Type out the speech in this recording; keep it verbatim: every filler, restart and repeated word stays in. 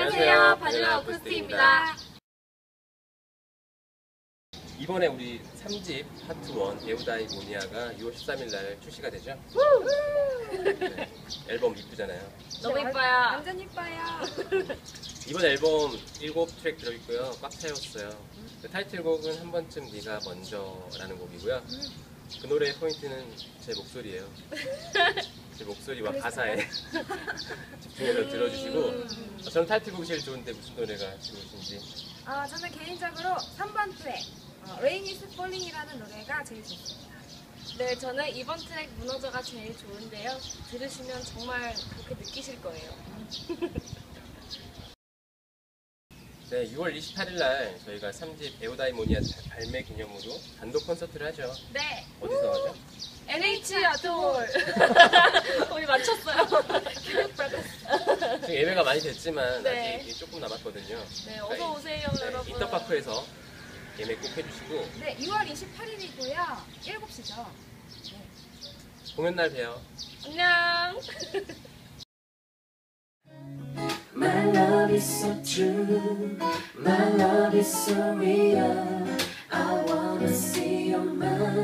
안녕하세요, 바닐라 어쿠스틱입니다. 이번에 우리 삼 집 파트 일 에우다이모니아가 유월 십삼일 날 출시가 되죠? 네, 앨범 이쁘잖아요. 너무 이뻐요. 완전 이뻐요. 이번 앨범 일곱 트랙 들어있고요. 꽉 차였어요. 그 타이틀곡은 한 번쯤 네가 먼저라는 곡이고요. 그 노래의 포인트는 제 목소리예요. 제 목소리와 가사에 집중해서 들어주시고, 저는 타이틀곡이 제일 좋은데 무슨 노래가 좋으신지? 어, 저는 개인적으로 삼 번 트랙 어, Rain is Falling이라는 노래가 제일 좋습니다. 네, 저는 이번 트랙 무너져가 제일 좋은데요. 들으시면 정말 그렇게 느끼실 거예요. 네, 유월 이십팔일 날 저희가 삼 집 에우다이모니아 발매 기념으로 단독 콘서트를 하죠. 네, 어디서 하죠? 엔에이치 아트홀. 우리 맞췄어요. 지금 예매가 많이 됐지만 네. 아직 조금 남았거든요. 네, 어서 오세요, 네, 여러분. 인터파크에서 예매 꼭 해주시고, 네, 유월 이십팔일이고요. 일곱 시죠. 네. 공연 날 봬요. 안녕. My love is so true, my love is so real. I wanna see your mind.